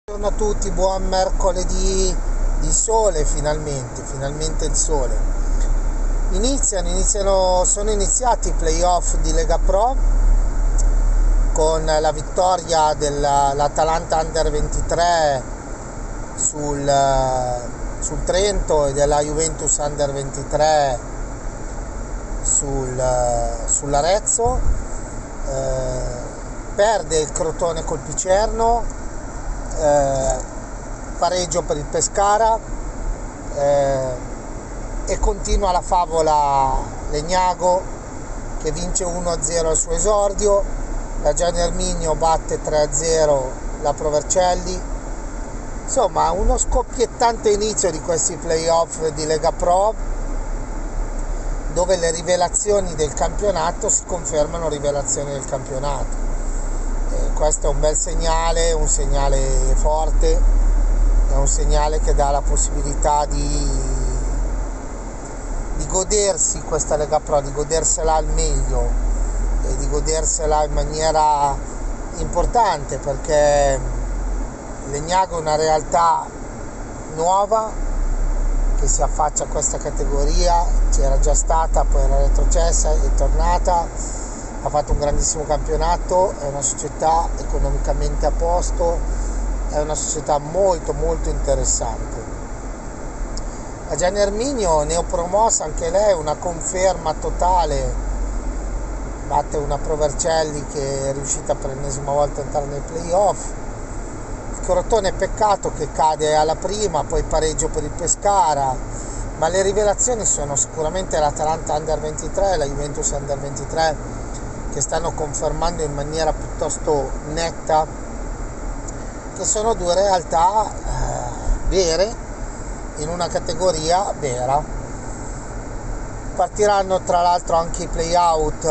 Buongiorno a tutti, buon mercoledì di sole, finalmente il sole. Sono iniziati i playoff di Lega Pro con la vittoria dell'Atalanta Under 23 sul Trento e della Juventus Under 23 sull'Arezzo. Perde il Crotone col Picerno, pareggio per il Pescara, e continua la favola Legnago che vince 1-0 al suo esordio. La Gianni Erminio batte 3-0 la Provercelli. Insomma, uno scoppiettante inizio di questi playoff di Lega Pro, dove le rivelazioni del campionato si confermano rivelazioni del campionato. Questo è un bel segnale, un segnale forte, è un segnale che dà la possibilità di godersi questa Lega Pro, di godersela al meglio e di godersela in maniera importante, perché Legnago è una realtà nuova che si affaccia a questa categoria, c'era già stata, poi era retrocessa, è tornata, ha fatto un grandissimo campionato, è una società economicamente a posto, è una società molto interessante. La Gianni Erminio, neopromossa anche lei, una conferma totale, batte una Provercelli che è riuscita per l'ennesima volta a entrare nei playoff. Il Crotone, peccato che cade alla prima, poi pareggio per il Pescara, ma le rivelazioni sono sicuramente l'Atalanta Under 23 e la Juventus Under 23, che stanno confermando in maniera piuttosto netta che sono due realtà vere in una categoria vera. Partiranno tra l'altro anche i play-out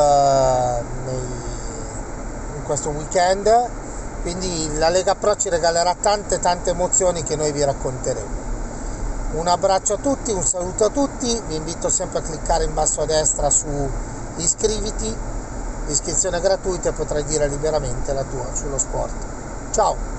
in questo weekend, quindi la Lega Pro ci regalerà tante emozioni che noi vi racconteremo. Un abbraccio a tutti, un saluto a tutti, vi invito sempre a cliccare in basso a destra su iscriviti, l'iscrizione è gratuita e potrai dire liberamente la tua sullo sport. Ciao!